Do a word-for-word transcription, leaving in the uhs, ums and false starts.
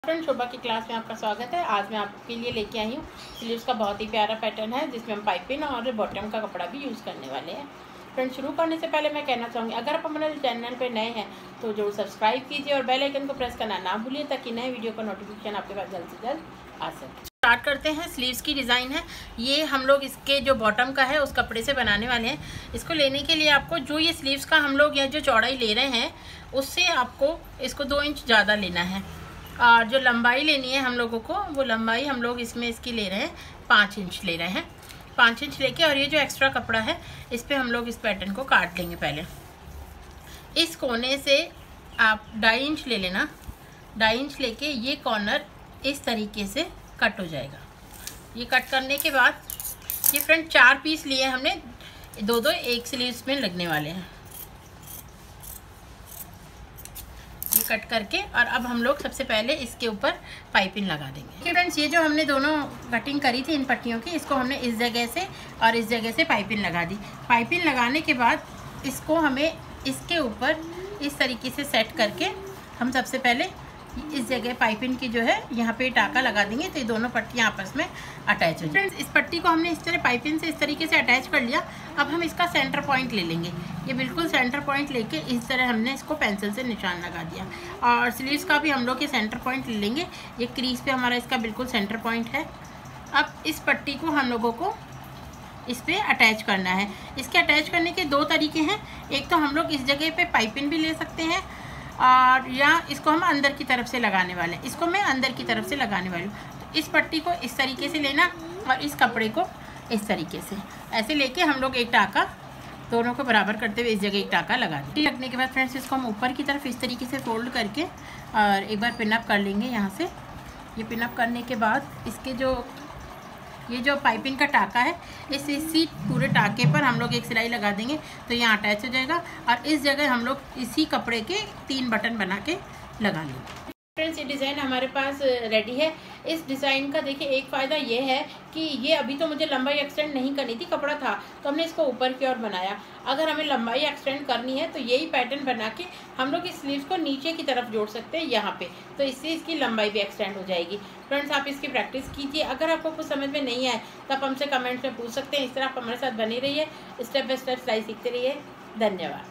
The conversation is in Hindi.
फ्रेंड, शोभा की क्लास में आपका स्वागत है। आज मैं आपके लिए लेके आई हूँ स्लीव्स का बहुत ही प्यारा पैटर्न है, जिसमें हम पाइपिंग और बॉटम का कपड़ा भी यूज़ करने वाले हैं। फ्रेंड, शुरू करने से पहले मैं कहना चाहूँगी, अगर आप हमारे चैनल पर नए हैं तो जरूर सब्सक्राइब कीजिए और बेल आइकन को प्रेस करना ना भूलिए, ताकि नए वीडियो का नोटिफिकेशन आपके पास जल्द से जल्द आ सके। स्टार्ट करते हैं। स्लीव्स की डिज़ाइन है ये, हम लोग इसके जो बॉटम का है उस कपड़े से बनाने वाले हैं। इसको लेने के लिए आपको जो ये स्लीव्स का हम लोग यह जो चौड़ाई ले रहे हैं, उससे आपको इसको दो इंच ज़्यादा लेना है। और जो लंबाई लेनी है हम लोगों को, वो लंबाई हम लोग इसमें इसकी ले रहे हैं पाँच इंच ले रहे हैं। पाँच इंच लेके और ये जो एक्स्ट्रा कपड़ा है इस पे हम लोग इस पैटर्न को काट लेंगे। पहले इस कोने से आप ढाई इंच ले लेना। ढाई इंच लेके ये कॉर्नर इस तरीके से कट हो जाएगा। ये कट करने के बाद ये फ्रंट चार पीस लिए हमने, दो दो एक स्लीव्स में लगने वाले हैं। ये कट करके और अब हम लोग सबसे पहले इसके ऊपर पाइपिंग लगा देंगे। फ्रेंड्स, ये जो हमने दोनों कटिंग करी थी इन पट्टियों की, इसको हमने इस जगह से और इस जगह से पाइपिंग लगा दी। पाइपिंग लगाने के बाद इसको हमें इसके ऊपर इस तरीके से सेट करके हम सबसे पहले इस जगह पाइपिंग की जो है यहाँ पे टाका लगा देंगे, तो ये दोनों पट्टियाँ आपस में अटैच हो जाएंगी। फ्रेंड्स, इस पट्टी को हमने इस तरह पाइपिंग से इस तरीके से अटैच कर लिया। अब हम इसका सेंटर पॉइंट ले लेंगे। ये बिल्कुल सेंटर पॉइंट लेके इस तरह हमने इसको पेंसिल से निशान लगा दिया। और स्लीव्स का भी हम लोग ये सेंटर पॉइंट ले लेंगे। ये क्रीज पे हमारा इसका बिल्कुल सेंटर पॉइंट है। अब इस पट्टी को हम लोगों को इस पर अटैच करना है। इसके अटैच करने के दो तरीके हैं। एक तो हम लोग इस जगह पे पाइपिंग भी ले सकते हैं, और या इसको हम अंदर की तरफ से लगाने वाले हैं। इसको मैं अंदर की तरफ से लगाने वाली हूँ। तो इस पट्टी को इस तरीके से लेना और इस कपड़े को इस तरीके से ऐसे लेके हम लोग एक टाका दोनों को बराबर करते हुए इस जगह एक टाका लगा दें। लगने के बाद फ्रेंड्स, इसको हम ऊपर की तरफ इस तरीके से फोल्ड करके और एक बार पिनअप कर लेंगे यहाँ से। ये पिनअप करने के बाद इसके जो ये जो पाइपिंग का टाका है, इस इसी पूरे टाके पर हम लोग एक सिलाई लगा देंगे, तो यहाँ अटैच हो जाएगा। और इस जगह हम लोग इसी कपड़े के तीन बटन बना के लगा लेंगे। फ्रेंड्स, ये डिज़ाइन हमारे पास रेडी है। इस डिज़ाइन का देखिए एक फ़ायदा ये है कि ये अभी तो मुझे लंबाई एक्सटेंड नहीं करनी थी, कपड़ा था तो हमने इसको ऊपर की ओर बनाया। अगर हमें लंबाई एक्सटेंड करनी है तो यही पैटर्न बना के हम लोग इस स्लीव्स को नीचे की तरफ जोड़ सकते हैं यहाँ पे, तो इससे इसकी लंबाई भी एक्सटेंड हो जाएगी। फ्रेंड्स, आप इसकी प्रैक्टिस कीजिए। अगर आपको कुछ समझ में नहीं आए तो आप हमसे कमेंट्स में पूछ सकते हैं। इस तरह आप हमारे साथ बने रहिए, स्टेप बाय स्टेप सिलाई सीखते रहिए। धन्यवाद।